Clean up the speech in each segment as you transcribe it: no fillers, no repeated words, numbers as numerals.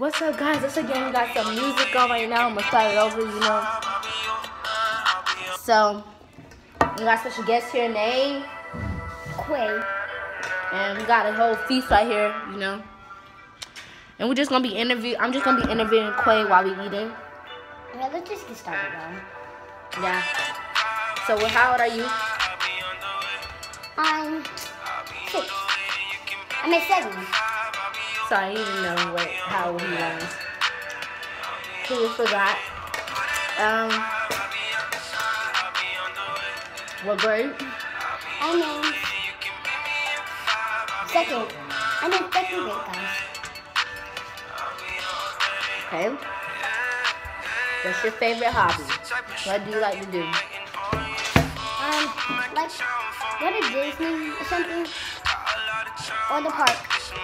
What's up, guys? Once again, we got some music on right now. I'm gonna start it over, you know. So, we got special guest here named Quay. And we got a whole feast right here, you know. And we're just gonna be I'm just gonna be interviewing Quay while we eating. Yeah, let's just get started, y'all. Yeah. So, how old are you? I'm 6. I'm at 7. Sorry, you didn't know how old he was. He just forgot. What grade? I'm in second. I'm in second grade, guys. Okay. What's your favorite hobby? What do you like to do? Like go to Disney or something, or the park,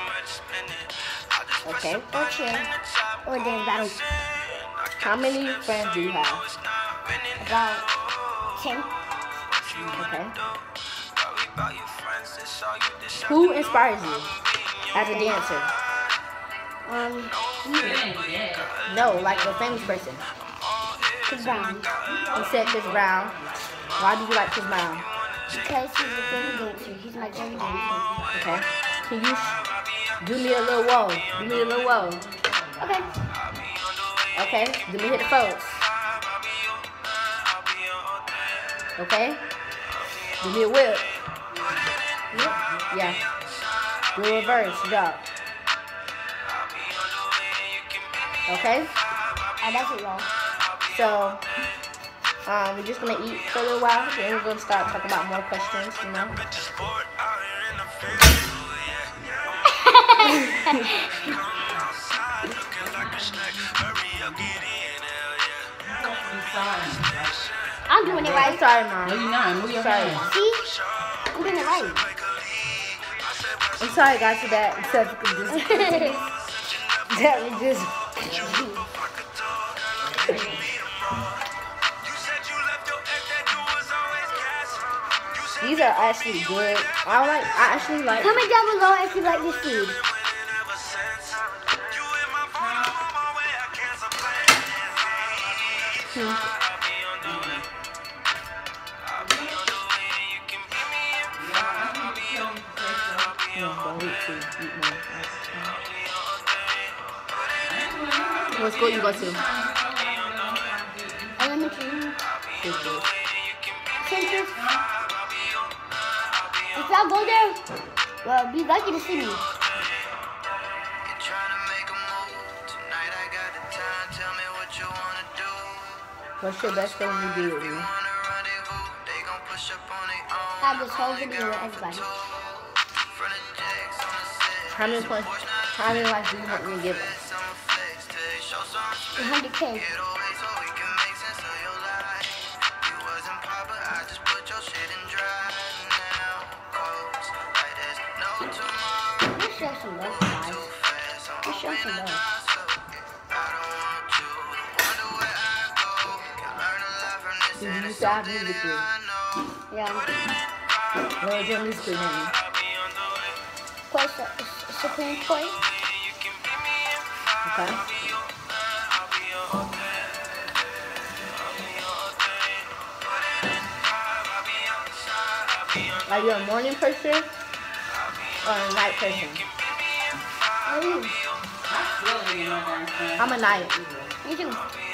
Okay. or chill, or dance battle. How many friends do you have? About 10. Okay. Who inspires you as a dancer? No, like a famous person. Chris Brown. You said Chris Brown. Why do you like Chris Brown? Because he's a favorite dancer. He's my favorite dancer. Okay. Can you do me a little whoa? Do me a little whoa. Okay. Okay. Do me hit the folks. Okay. Do me a whip. Yeah. Do a reverse drop. Okay. That's it, y'all. So, we're just gonna eat for a little while, then we're gonna start talking about more questions, you know. I'm doing it right. Sorry, Mom. No, you're not. Move your Sorry. hand. See? I'm doing it right. I'm sorry, guys, for that. Except we just These are actually good. I actually like. Comment down below if you like this food. What school you go to? Elementary. Central. If y'all go there, well, be lucky to see me. What's your best thing you do with me? Have this whole video with everybody. How many likes do you want me to give us? 100K. Let's show some love, guys. Let's show some love. Do you start musically? Yeah. What is your musical name? Supreme Court. Okay. Are you a morning person or a night person? I'm a night. Me too.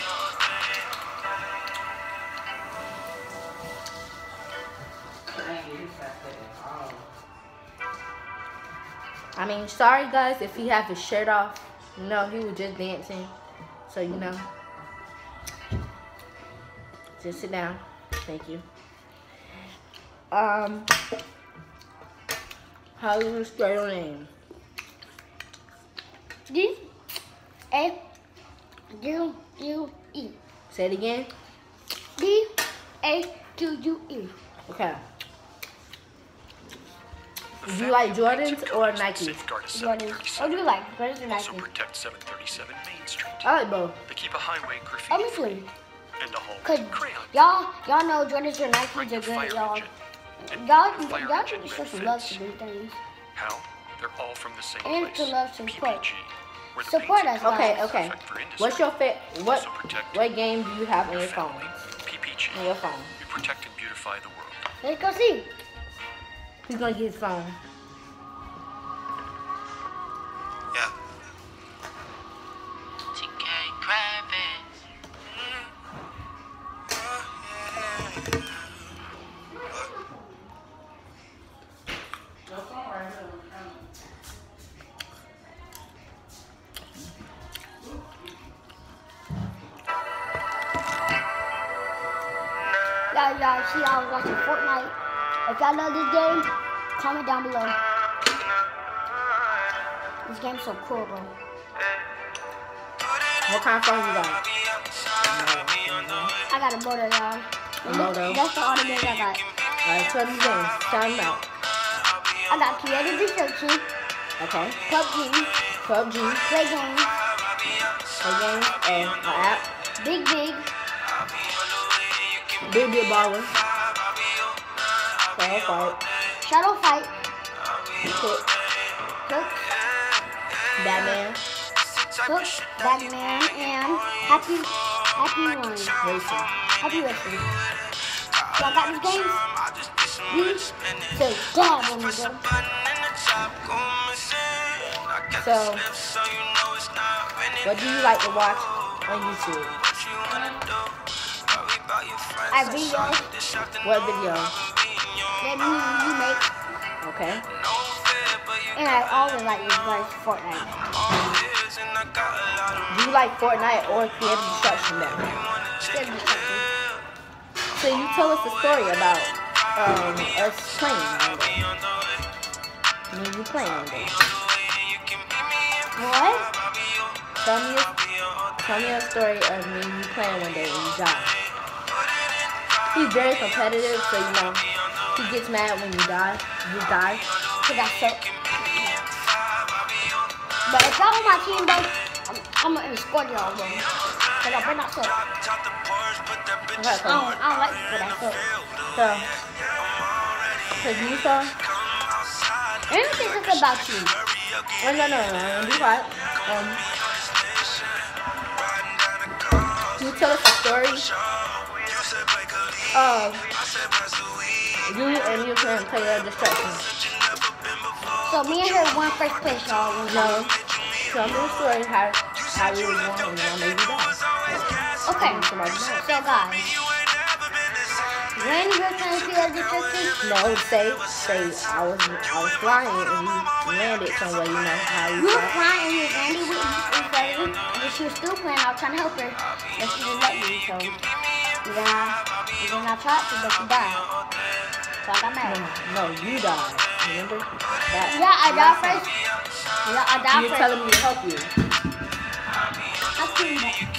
I mean, sorry guys if he have his shirt off. No, he was just dancing. So, you know. Just sit down. Thank you. How do you spell your name? D-A-Q-U-E. Say it again. D-A-Q-U-E. Okay. Do you like Jordans or Nike? Jordans. What do you like? Jordans or Also Nike? protect 737 Main Street. I like both. They keep a highway Oh, graffiti me free too. and a home Cause crayon. y'all know Jordans or Nikes are good, y'all. Y'all need to show some love to these things. How? They're all from the same And place. to love some quote. PPG. Where the Support paint's us, Okay, guys. okay. perfect for industry. What's your what Also protect what game do you have on your phone? PPG. On your phone. We protect and beautify the world. Let's go see. He's gonna get his phone. Yeah. TK Kravitz. Y'all see I was watching Fortnite. If y'all know this game, comment down below. This game's so cool, bro. What kind of phone you got? I got a motor, y'all. And Moto. That's the only game I got. Alright, tell me games. Tell me out. I got Creative Destruction, Okay. PUBG, PUBG, Play Games, a game, an app, Big Big, Big Baller, Shadow Fight, Shadow Fight, Hook, Hook, Batman, Batman, and Happy Run. Racing. Happy Racing. So I got these games. You say dab on me, bro. So, what do you like to watch on YouTube? I videos What video? that you make, Okay. and I always like to play Fortnite. Do you like Fortnite or Creative Destruction better? Creative Destruction. So you tell us a story about us playing one day. Me and you playing one day. What? Tell me a story of me and you playing one day and you die. He's very competitive, so you know he gets mad when you die. You die. Cause I suck. But if y'all on my team, bro, I'm gonna escort y'all, bro. Cause I better not suck. Okay, I don't like it, but I suck. so cause you saw. Let me say something about you. Oh, no. Be quiet. Can you tell us a story of you and you playing Creative Destruction? So me and her won first place, y'all. No. Tell me the story how you was won and I made you die. Okay. Somebody died. So guys, when you're playing Creative Destruction, No, say I was flying and you landed somewhere. You know how you you were fly. flying and you landed with me, and she was still playing. I was trying to help her, but she didn't let me. So then I tried to, but she died. So I got mad. No, you died. Remember? That, Yeah, I died last time. first. Yeah, I died You're first. telling me to help you. I couldn't help.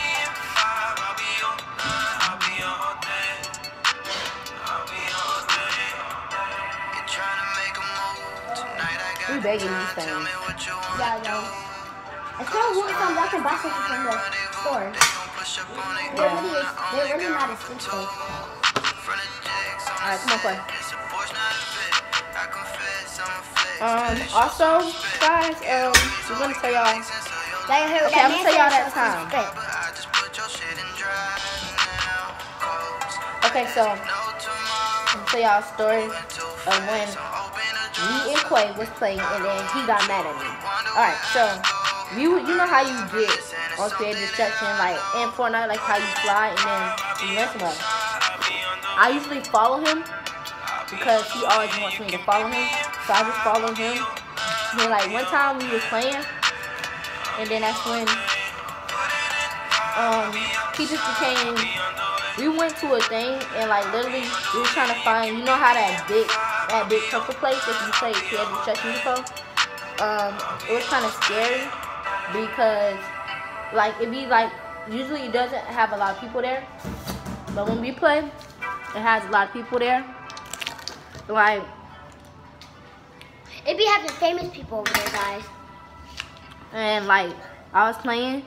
We begging these things. Yeah, yo. If y'all want some, y'all can buy something from the store. They're really not expensive. Alright, come on, play. Also, guys, we're gonna tell y'all. Like I heard Okay, I'm that gonna man tell y'all said that time. respect. Okay, so I'm gonna tell y'all a story of when me and Quay was playing and then he got mad at me. Alright, so you know how you get on Creative Destruction, like in Fortnite, like how you fly and then you mess him up. I usually follow him because he always wants me to follow him, so I just follow him. And then like one time we was playing, and then that's when he just became. We went to a thing and like literally we were trying to find. You know how that big purple place if you play Creative Destruction before. It was kind of scary because like it be like usually it doesn't have a lot of people there, but when we play, it has a lot of people there. Like It be having famous people over there, guys. and like I was playing,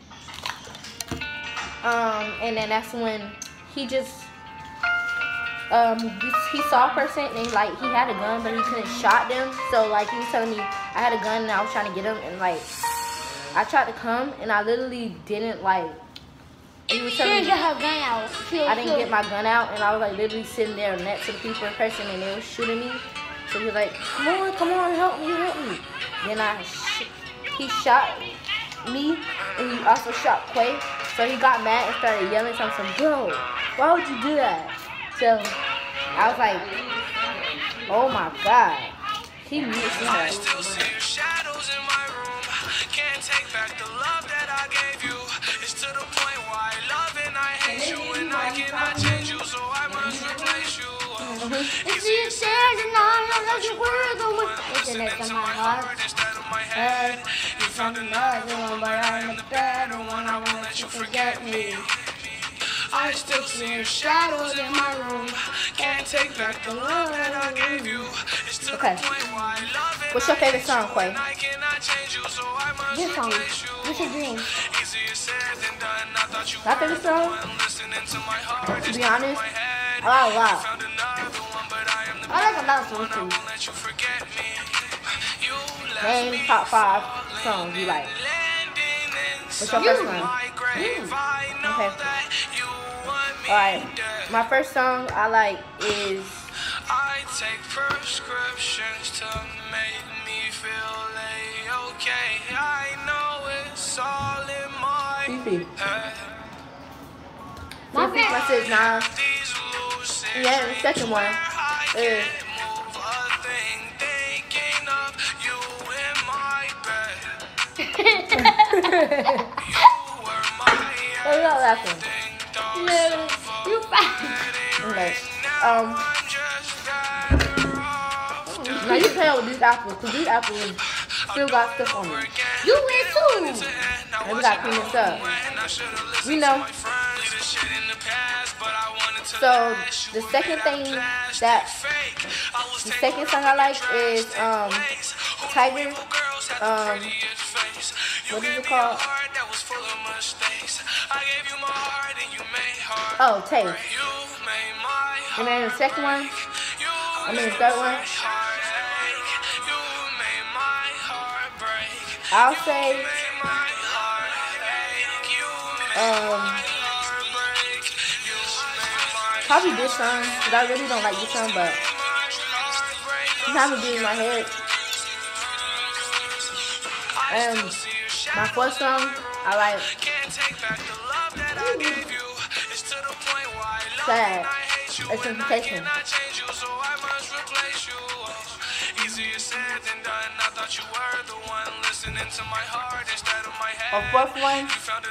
and then that's when he just he saw a person and like he had a gun, but he couldn't shot them. So like he was telling me I had a gun and I was trying to get him, and like I tried to come and I literally didn't like. He was She telling didn't me get her gun out. I didn't get my gun out, and I was like literally sitting there next to the people in person, and they were shooting me. So he was like, come on, help me. Then he shot me, and he also shot Quay. So he got mad and started yelling something, bro, why would you do that? So I was like, oh my God. He muted me. I still see your shadows in my room. Can't take back the love that I gave you. It's to the point why I love and I hate you, and I cannot change you, so I must replace you. It's you said and I know that you were the one. Listen, it's in my heart. Instead of my head, You found another one, but I'm the better one. I won't let you forget me. I still see your shadows in my room. Can't take back the love that I gave you. It's to Okay. the point why I love and What's your favorite song, Quay? I cannot change you, so I must This song, replace you. Lucid Dreams. Easier said than done. I thought you My favorite song, listening to my heart. to be honest, My head. I like a lot. Found another one, but I am the I like a lot of songs too. won't let you forget me. You left Name me top 5 songs you like. landing What's your first one? my grave. I know Okay. that you want me Alright. dead. My first song I like is I take prescriptions to make me feel okay. I know it's all in my Fifi. head. My Fifi, my favorite. sis, Nas. These lucid Yeah, the second one I is can't move a thing thinking of you in my bed. You were my Oh, you got laughing. everything, dog. No, you fine. Okay. I'm just better off. Now you playing with these apples, because these apples still got stuff on them. You win too. And we gotta clean this up. You know. So the second thing that the second song I like is Tiger. What is it called? Oh, Taste. And then the second one, the third one, I'll say probably this song, because I really don't like this song, but sometimes it gets in my head. My fourth song, I like Sad, Exemplification. A fourth one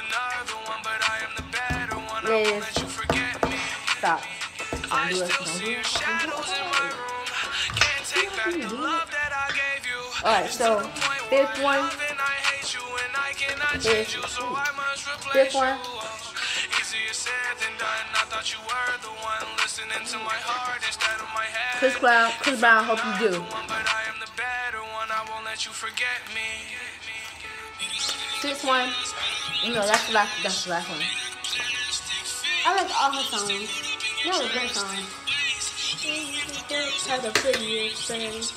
is Stop. Don't do it. Alright, so fifth one is fifth one. Chris Brown, hope you do. Sixth one, that's the last one. I like all her songs. No, good songs. Have the prettiest face.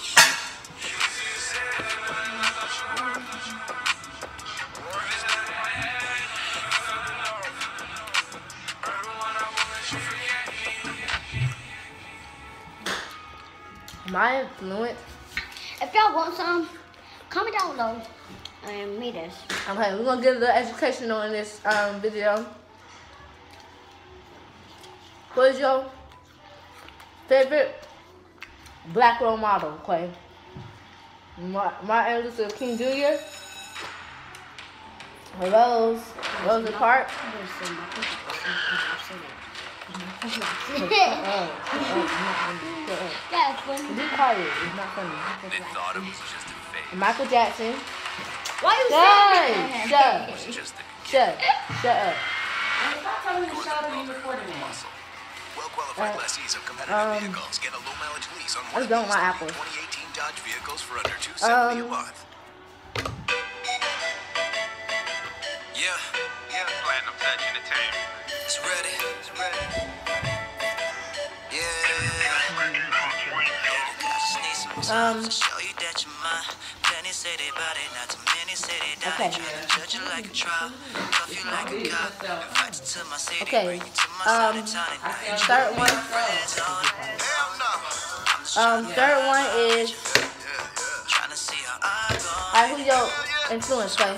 Am I fluent? If y'all want some, comment down below and meet us. Okay, we're gonna get a little educational in this video. What is your favorite black role model, Quay? Martin Luther King Jr. Rosa Parks. That's funny. Be quiet. It's not funny. They thought it was just a fake. Michael Jackson. Why you saying that? It was just a Shut up. muscle. Well-qualified lessees of competitive vehicles get a low-mileage lease on one I of don't these want apples. 2018 Dodge vehicles for under $270 a month. Yeah, Platinum Touch Entertainment. It's ready. Yeah. Okay. Third one is who your influence, Clay?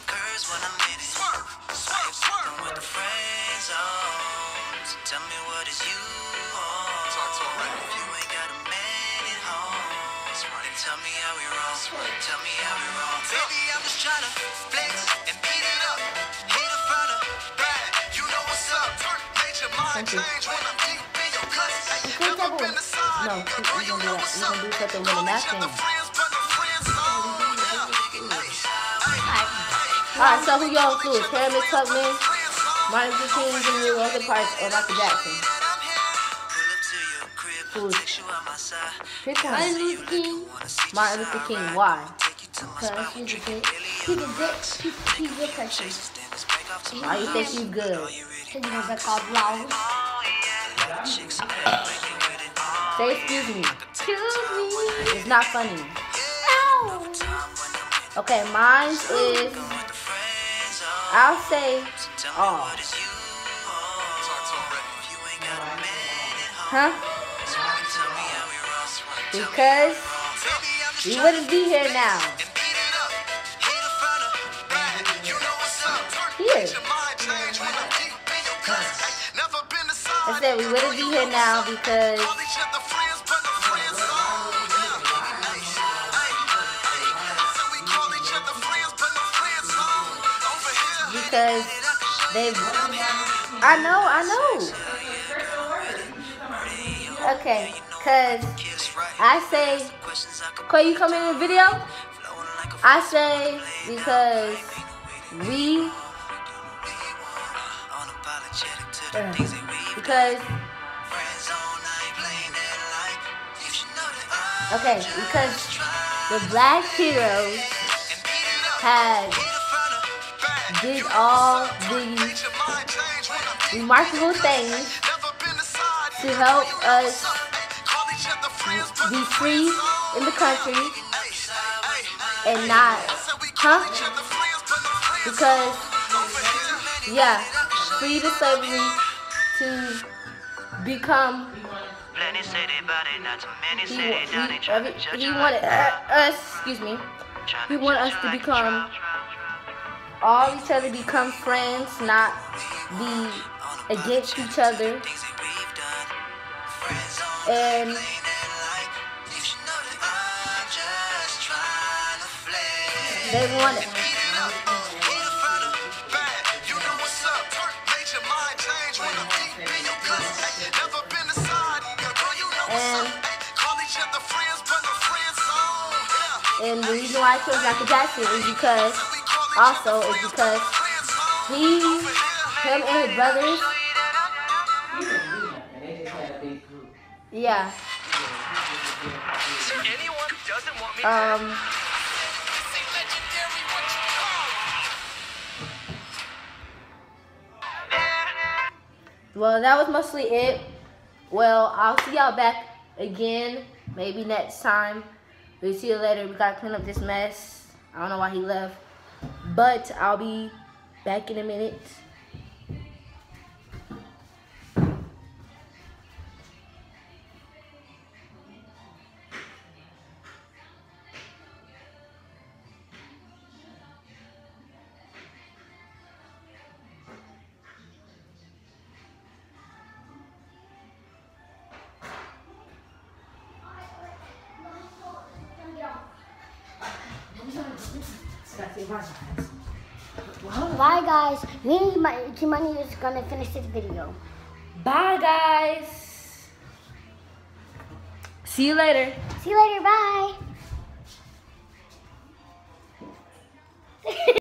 Tell me how we wrong. Tell me how we wrong. Baby, I'm just tryna flex and beat it up. Hit a front of bad. You know what's up. Make your mind change when I'm deep in your cuts. Never been the side. No, we gonna do that. We gonna do something with the napkin. Alright, so who y'all influence? Pyramid Tuckman, Martin Luther King Jr., Rosa Parks, or Michael Jackson? Pick one. Martin Luther King. Martin Luther King. Why? Because he's a good person. Why you think he's good? Because he knows they're called laws. Say excuse me. Excuse me. It's not funny. No. Okay, mine is, I'll say, oh. Huh? Because we wouldn't be here now. Here. I said we wouldn't be here now because they've, I know. Okay, because I say, Clay, you come in the video? I say because because the black heroes did all these remarkable things to help us be free in the country and not, because, yeah, free to slavery to become, he wanted us to become, all each other, become friends, not be against each other. And they want it. And the reason why I chose Michael Jackson is because him and his brothers, yeah. Well, that was mostly it. Well, I'll see y'all back again, maybe next time. We'll see you later. We gotta clean up this mess. I don't know why he left, but I'll be back in a minute. Bye guys. Me and Kimani is gonna finish this video. Bye guys. See you later. See you later. Bye.